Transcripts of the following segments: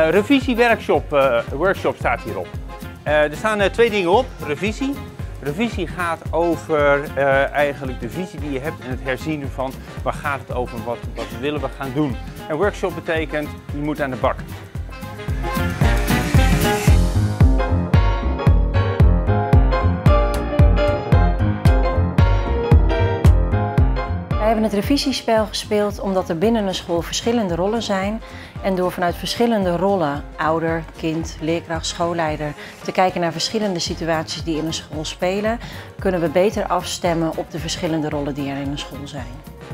Workshop staat hierop. Er staan twee dingen op. Revisie. Revisie gaat over eigenlijk de visie die je hebt en het herzien ervan. Waar gaat het over? Wat willen we gaan doen? En workshop betekent, je moet aan de bak. We hebben het revisiespel gespeeld omdat er binnen een school verschillende rollen zijn. En door vanuit verschillende rollen, ouder, kind, leerkracht, schoolleider, te kijken naar verschillende situaties die in een school spelen, kunnen we beter afstemmen op de verschillende rollen die er in een school zijn.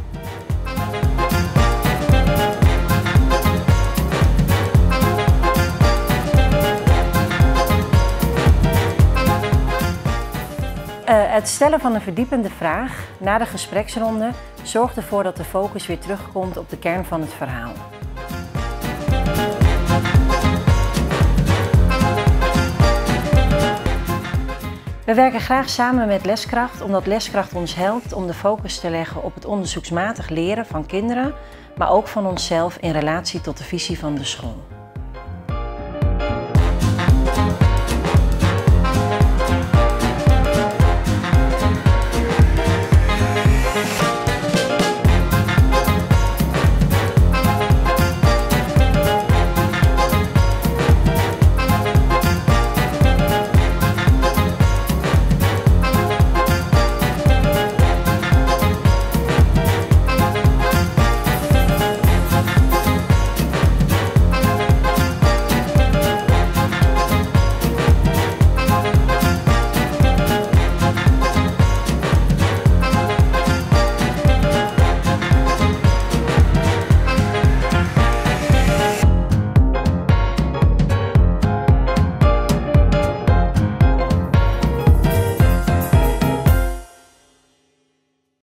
Het stellen van een verdiepende vraag na de gespreksronde zorgt ervoor dat de focus weer terugkomt op de kern van het verhaal. We werken graag samen met Leskracht, omdat Leskracht ons helpt om de focus te leggen op het onderzoeksmatig leren van kinderen, maar ook van onszelf in relatie tot de visie van de school.